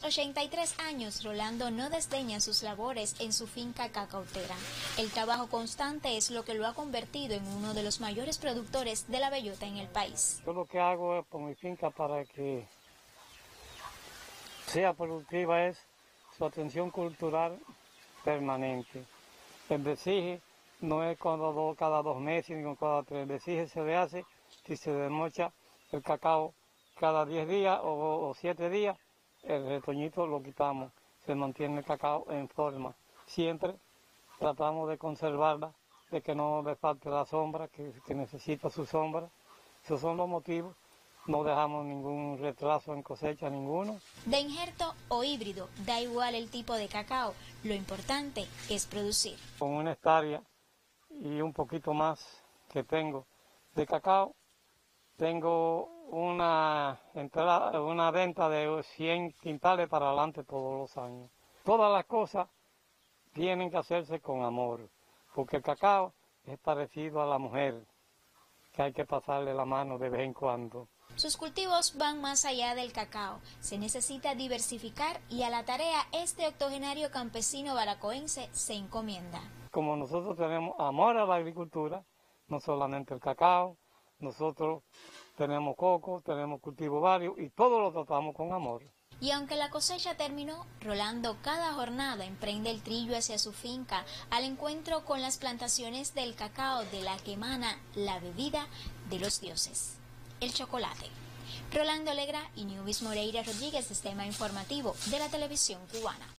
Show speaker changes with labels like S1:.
S1: 83 años, Rolando no desdeña sus labores en su finca cacautera. El trabajo constante es lo que lo ha convertido en uno de los mayores productores de la bellota en el país.
S2: Yo lo que hago por mi finca para que sea productiva es su atención cultural permanente. El desije no es cada 2 meses ni cada 3. El desije se le hace si se desmocha el cacao cada 10 días o 7 días. El retoñito lo quitamos, se mantiene el cacao en forma. Siempre tratamos de conservarla, de que no le falte la sombra, que necesita su sombra. Esos son los motivos. No dejamos ningún retraso en cosecha ninguno.
S1: De injerto o híbrido, da igual el tipo de cacao, lo importante es producir.
S2: Con 1 hectárea y un poquito más que tengo de cacao, tengo una venta de 100 quintales para adelante todos los años. Todas las cosas tienen que hacerse con amor, porque el cacao es parecido a la mujer, que hay que pasarle la mano de vez en cuando.
S1: Sus cultivos van más allá del cacao. Se necesita diversificar y a la tarea este octogenario campesino baracoense se encomienda.
S2: Como nosotros tenemos amor a la agricultura, no solamente el cacao, nosotros tenemos coco, tenemos cultivos varios y todo lo tratamos con amor.
S1: Y aunque la cosecha terminó, Rolando cada jornada emprende el trillo hacia su finca al encuentro con las plantaciones del cacao de la que emana la bebida de los dioses, el chocolate. Rolando Alegra y Newbis Moreira Rodríguez, Sistema Informativo de la Televisión Cubana.